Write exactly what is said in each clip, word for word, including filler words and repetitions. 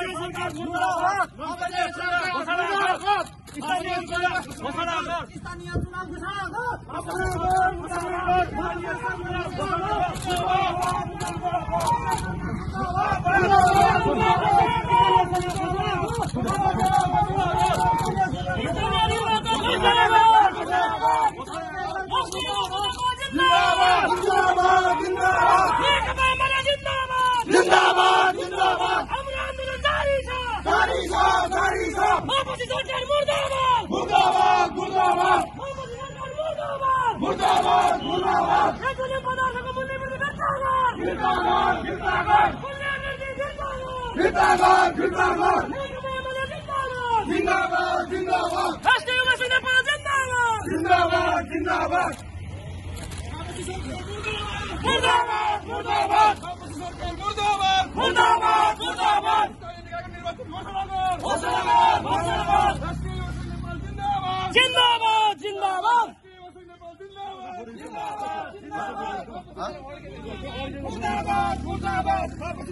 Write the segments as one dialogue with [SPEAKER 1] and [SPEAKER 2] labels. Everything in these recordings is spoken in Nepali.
[SPEAKER 1] जिंदाबाद जिंदाबाद हाम्रो आन्दोलन जारी छ जारी छ जारी छ आपसी सरकार मुर्दाबाद मुर्दाबाद मुर्दाबाद आपसी सरकार मुर्दाबाद मुर्दाबाद मुर्दाबाद पेट्रोलियम पदार्थको मूल्य वृद्धि जिन्दाबाद जिन्दाबाद जिन्दाबाद जिन्दाबाद जिन्दाबाद जिन्दाबाद जिन्दाबाद राष्ट्रिय युवा सेना जिन्दाबाद जिन्दाबाद जिन्दाबाद मुर्दाबाद मुर्दाबाद मुर्दाबाद मुर्दाबाद मुर्दाबाद जिंदाबाद जिंदाबाद मुर्दाबाद मुर्दाबाद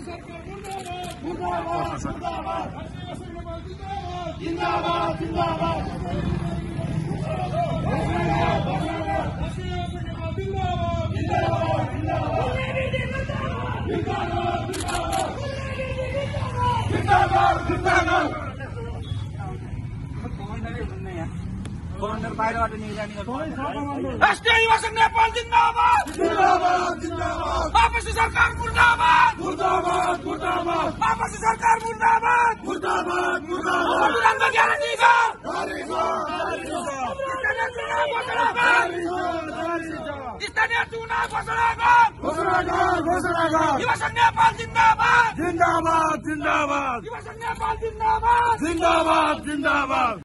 [SPEAKER 1] जिंदाबाद जिंदाबाद राष्ट्रिय युवा संघ नेपाल जिंदाबाद जिंदाबाद जिंदाबाद आपसी सरकार मुर्दाबाद मुर्दाबाद मुर्दाबाद आपसी सरकार मुर्दाबाद मुर्दाबाद मुर्दाबाद संविधानको ग्यारेन्टी छ स्थानीय चुनाव घोषणा गर घोषणा गर घोषणा गर युवा संघ नेपाल जिंदाबाद जिंदाबाद जिंदाबाद युवा संघ नेपाल जिंदाबाद जिंदाबाद जिंदाबाद